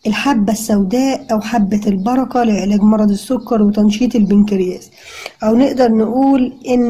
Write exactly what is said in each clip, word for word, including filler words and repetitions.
الحبة السوداء أو حبة البركة لعلاج مرض السكر وتنشيط البنكرياس، أو نقدر نقول إن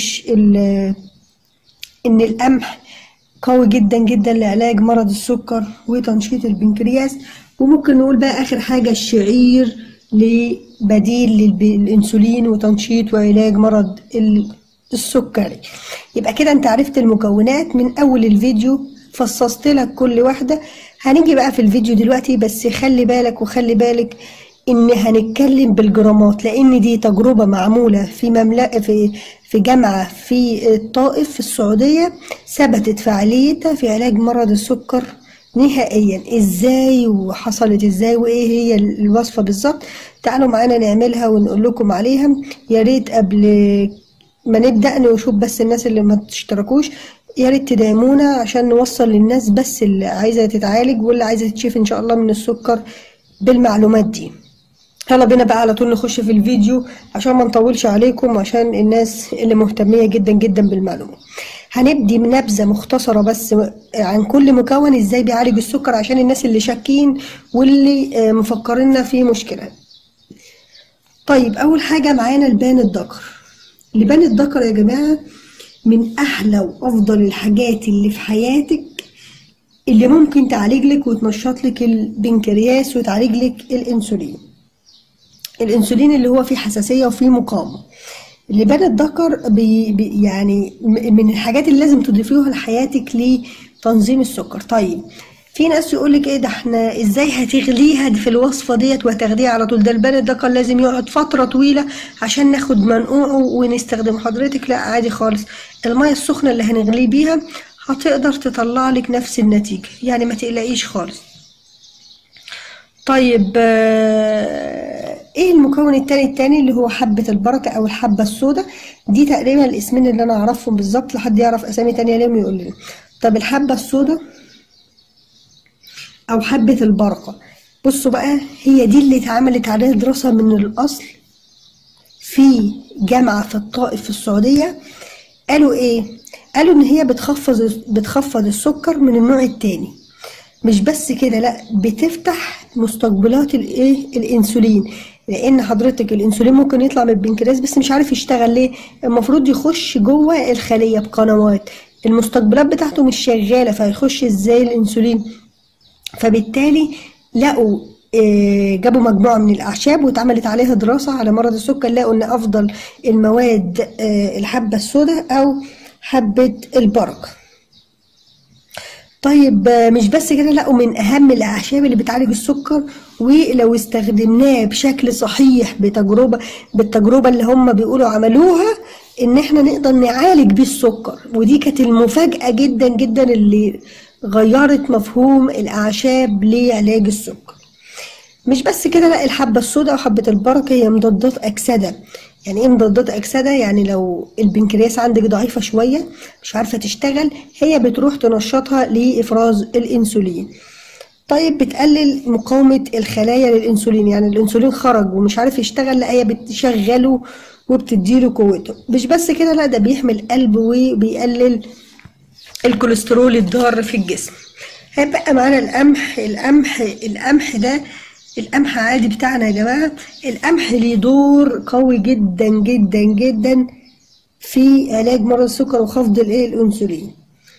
إن القمح قوي جدا جدا لعلاج مرض السكر وتنشيط البنكرياس. وممكن نقول بقى آخر حاجة الشعير لبديل للإنسولين وتنشيط وعلاج مرض السكري. يبقى كده انت عرفت المكونات من أول الفيديو، فصصت لك كل واحدة. هنيجي بقى في الفيديو دلوقتي، بس خلي بالك وخلي بالك ان هنتكلم بالجرامات، لان دي تجربة معمولة في مملكة في في جامعة في الطائف في السعودية، ثبتت فعاليتها في علاج مرض السكر نهائيا. ازاي وحصلت ازاي وايه هي الوصفة بالظبط؟ تعالوا معانا نعملها ونقول لكم عليها. يا ريت قبل ما نبدأ نشوف بس الناس اللي ما تشتركوش، يا ريت تدعمونا عشان نوصل للناس بس اللي عايزة تتعالج واللي عايزة تشوف ان شاء الله من السكر بالمعلومات دي. يلا بينا بقى على طول نخش في الفيديو عشان ما نطولش عليكم، عشان الناس اللي مهتمية جدا جدا بالمعلومة. هنبدي بنبذة مختصرة بس عن كل مكون ازاي بيعالج السكر، عشان الناس اللي شاكين واللي مفكرين في مشكلة. طيب اول حاجة معانا لبان الذكر. لبان الذكر يا جماعة من احلى وافضل الحاجات اللي في حياتك، اللي ممكن تعالج لك وتنشط لك البنكرياس وتعالج لك الانسولين. الانسولين اللي هو فيه حساسية وفيه مقاومة. لبان الذكر بي بي يعني من الحاجات اللي لازم تضيفيها لحياتك لتنظيم السكر. طيب في ناس يقولك ايه ده، احنا ازاي هتغليها في الوصفة ديت وهتاخديها على طول؟ ده لبان الذكر لازم يقعد فترة طويلة عشان ناخد منقوعه ونستخدمه. حضرتك لا، عادي خالص. المية السخنة اللي هنغليه بيها هتقدر تطلع لك نفس النتيجة، يعني ما تقلقيش خالص. طيب ايه المكون التاني التاني اللي هو حبة البركة او الحبة السوداء؟ دي تقريبا الاسمين اللي انا اعرفهم بالظبط، لحد يعرف اسامي تانية ليهم يقول لي. طب الحبة السوداء او حبة البركة، بصوا بقى، هي دي اللي اتعملت عليها دراسة من الاصل في جامعة في الطائف في السعودية. قالوا ايه؟ قالوا ان هي بتخفض بتخفض السكر من النوع التاني. مش بس كده، لا، بتفتح مستقبلات الايه الانسولين، لان حضرتك الانسولين ممكن يطلع من البنكرياس بس مش عارف يشتغل ليه. المفروض يخش جوه الخليه بقنوات، المستقبلات بتاعته مش شغاله، فيخش ازاي الانسولين؟ فبالتالي لقوا جابوا مجموعه من الاعشاب واتعملت عليها دراسه على مرض السكر، لقوا ان افضل المواد الحبه السوداء او حبه البركه. طيب مش بس كده، لقوا من اهم الاعشاب اللي بتعالج السكر، ولو استخدمناه بشكل صحيح بتجربه بالتجربه اللي هم بيقولوا عملوها، ان احنا نقدر نعالج بيه السكر. ودي كانت المفاجاه جدا جدا اللي غيرت مفهوم الاعشاب لعلاج السكر. مش بس كده، لا، الحبه السوداء وحبه البركه هي مضادات اكسده. يعني ايه مضادات اكسده؟ يعني لو البنكرياس عندك ضعيفه شويه مش عارفه تشتغل، هي بتروح تنشطها لافراز الانسولين. طيب بتقلل مقاومه الخلايا للانسولين، يعني الانسولين خرج ومش عارف يشتغل، لا، هي بتشغله وبتديله قوته. مش بس كده، لا، ده بيحمي القلب وبيقلل الكوليسترول الضار في الجسم. هيبقى معانا القمح. القمح القمح ده القمح عادي بتاعنا يا جماعة. القمح ليه دور قوي جدا جدا جدا في علاج مرض السكر وخفض الايه الانسولين.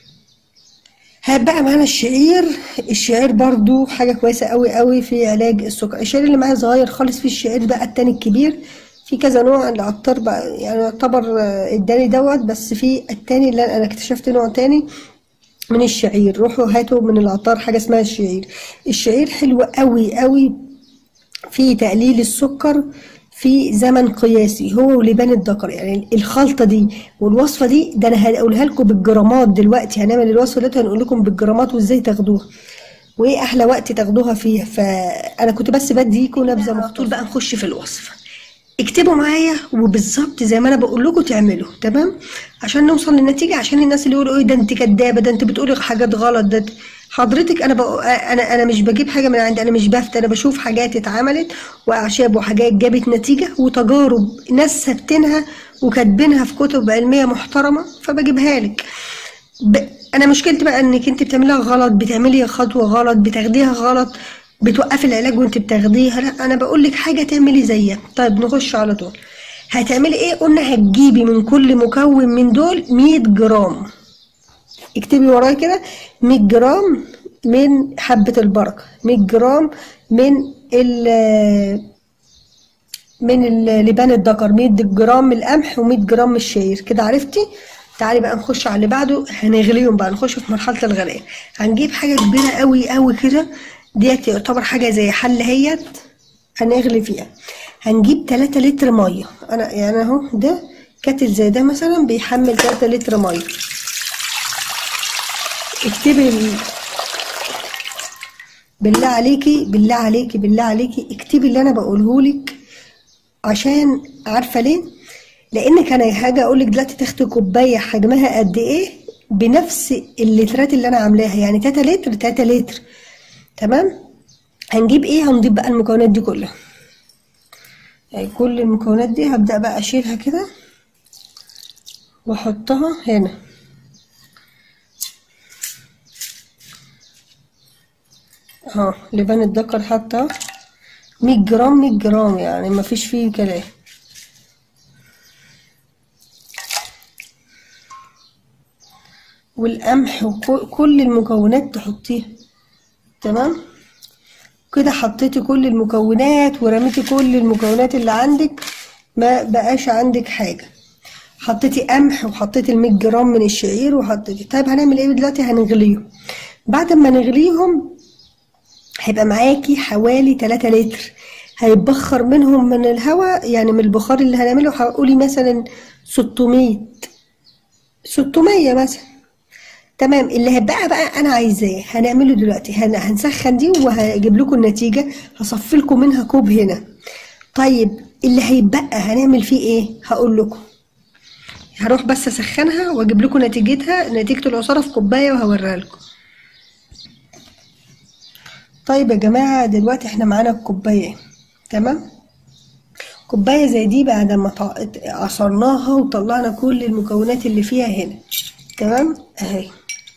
هيبقى معانا الشعير. الشعير برضو حاجة كويسة قوي قوي في علاج السكر. الشعير اللي معايا صغير خالص، في الشعير بقى التاني الكبير، في كذا نوع. العطار بقى يعني يعتبر اداني دوت، بس في التاني اللي انا اكتشفت نوع تاني من الشعير. روحوا هاتوا من العطار حاجة اسمها الشعير. الشعير حلو قوي قوي في تقليل السكر في زمن قياسي، هو ولبان الذكر. يعني الخلطه دي والوصفه دي، ده انا هقولها لكم بالجرامات دلوقتي. هنعمل الوصفه دي هنقول لكم بالجرامات وازاي تاخدوها وايه احلى وقت تاخدوها فيها. فانا كنت بس بديكم نبذه مختصره. بقى نخش في الوصفه. اكتبوا معايا وبالظبط زي ما انا بقول لكم تعملوا، تمام؟ عشان نوصل للنتيجه. عشان الناس اللي يقولوا ايه ده انت كدابه، ده انت بتقولي حاجات غلط، ده حضرتك انا بقى انا انا مش بجيب حاجه من عندي، انا مش بفتي، انا بشوف حاجات اتعملت واعشاب وحاجات جابت نتيجه وتجارب ناس ثابتينها وكاتبينها في كتب علميه محترمه، فبجيبها لك. ب... انا مشكلتي بقى انك انت بتعمليها غلط، بتعملي خطوه غلط، بتاخديها غلط، بتوقفي العلاج وانت بتاخديها، لا انا بقول لك حاجه تعملي زيها. طيب نخش على طول. هتعملي ايه؟ قلنا هتجيبي من كل مكون من دول مية جرام. اكتبي ورايا كده، مية جرام من حبه البركه، مية جرام من ال من لبان الذكر، مية جرام من القمح ومية جرام من الشعير. كده عرفتي؟ تعالي بقى نخش على اللي بعده، هنغليهم بقى، نخش في مرحله الغليان. هنجيب حاجه كبيره قوي قوي كده، ديت يعتبر حاجه زي حل هيت هنغلي فيها. هنجيب تلاتة لتر ميه، انا يعني اهو ده كاتل زي ده مثلا بيحمل تلاتة لتر ميه. اكتبي بالله عليكي بالله عليكي بالله عليكي اكتبي اللي انا بقولهولك، عشان عارفه ليه؟ لانك انا هاجي اقولك دلوقتي تاخدي كوبايه حجمها قد ايه بنفس اللترات اللي انا عاملاها، يعني تلاتة لتر تلاتة لتر. تمام؟ هنجيب ايه؟ هنضيف بقى المكونات دي كلها، يعني كل المكونات دي هبدأ بقى اشيلها كده واحطها هنا. اهو لبان الذكر حاطه مية جرام مية جرام، يعني مفيش فيه كلام. والقمح وكل المكونات تحطيها. تمام كده، حطيتي كل المكونات ورميتي كل المكونات اللي عندك، ما بقاش عندك حاجه. حطيتي قمح وحطيتي المية جرام من الشعير وحطيتي. طيب هنعمل ايه دلوقتي؟ هنغليهم. بعد ما نغليهم هيبقى معاكي حوالي تلاتة لتر، هيتبخر منهم من الهواء، يعني من البخار اللي هنعمله هقولي مثلا ستمية ستمية مثلا. تمام. اللي هيبقى بقى انا عايزاه هنعمله دلوقتي، هنسخن دي وهجيب لكم النتيجه، هصفي لكم منها كوب هنا. طيب اللي هيبقى هنعمل فيه ايه؟ هقول لكم. هروح بس اسخنها واجيب لكم نتيجتها، نتيجه العصاره في كوبايه وهوريها لكم. طيب يا جماعه دلوقتي احنا معانا الكوبايه. تمام، كوبايه زي دي بعد ما عصرناها وطلعنا كل المكونات اللي فيها هنا. تمام اهي.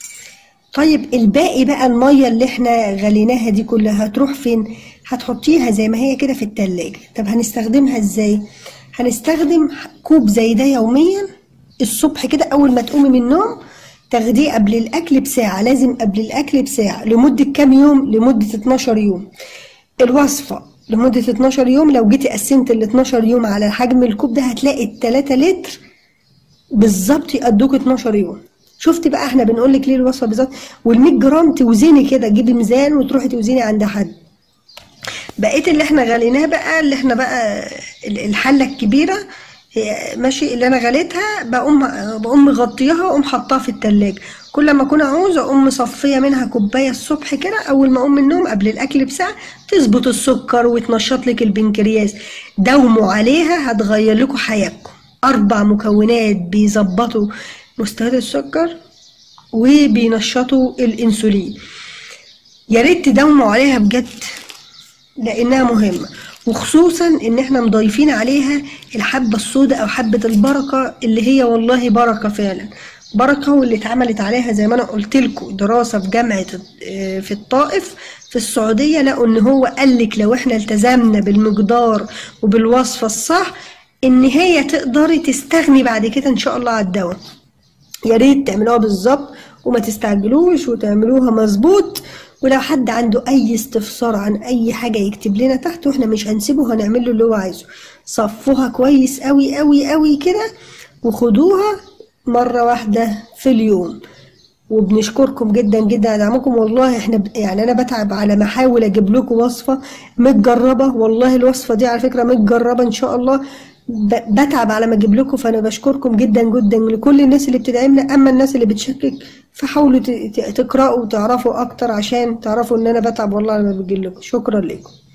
طيب الباقي بقى الميه اللي احنا غليناها دي كلها هتروح فين؟ هتحطيها زي ما هي كده في التلاجة. طب هنستخدمها ازاي؟ هنستخدم كوب زي ده يوميا الصبح كده، اول ما تقومي من النوم تاخديه قبل الاكل بساعه، لازم قبل الاكل بساعه. لمده كام يوم؟ لمده اتناشر يوم. الوصفه لمده اتناشر يوم، لو جيتي قسمت ال اتناشر يوم على حجم الكوب ده هتلاقي ال تلاتة لتر بالظبط يقضوك اتناشر يوم. شفتي بقى احنا بنقول لك ليه الوصفه بالظبط. وال100 جرام توزني كده، تجيبي ميزان وتروحي توزني عند حد. بقيت اللي احنا غليناه بقى، اللي احنا بقى الحله الكبيره هي ماشي اللي انا غليتها، بقوم بقوم مغطياها واقوم حطاها في التلاجة. كل ما اكون عاوزه اقوم مصفيه منها كوبايه الصبح كده اول ما اقوم من النوم قبل الاكل بساعه، تظبط السكر وتنشط لك البنكرياس. داوموا عليها هتغير لكم حياتكم. اربع مكونات بيظبطوا مستويات السكر وبينشطوا الانسولين. يا ريت تداوموا عليها بجد لانها مهمه، وخصوصا ان احنا مضيفين عليها الحبه السوداء او حبه البركه، اللي هي والله بركه فعلا بركه، واللي اتعملت عليها زي ما انا قلت لكم دراسه في جامعه في الطائف في السعوديه، لقوا ان هو قال لك لو احنا التزمنا بالمقدار وبالوصفه الصح ان هي تقدري تستغني بعد كده ان شاء الله على الدواء. يا ريت تعملوها بالظبط وما تستعجلوش وتعملوها مظبوط. ولو حد عنده اي استفسار عن اي حاجه يكتب لنا تحت، واحنا مش هنسيبه، هنعمل له اللي هو عايزه. صفوها كويس قوي قوي قوي كده وخدوها مره واحده في اليوم. وبنشكركم جدا جدا على دعمكم. والله احنا ب... يعني انا بتعب على ما احاول اجيب لكم وصفه متجربه، والله الوصفه دي على فكره متجربه ان شاء الله، بتعب على ما اجيب لكم. فانا بشكركم جدا جدا لكل الناس اللي بتدعمنا. اما الناس اللي بتشكك فحاولوا تقراوا وتعرفوا اكتر عشان تعرفوا ان انا بتعب والله لما بجيب لكم. شكرا لكم.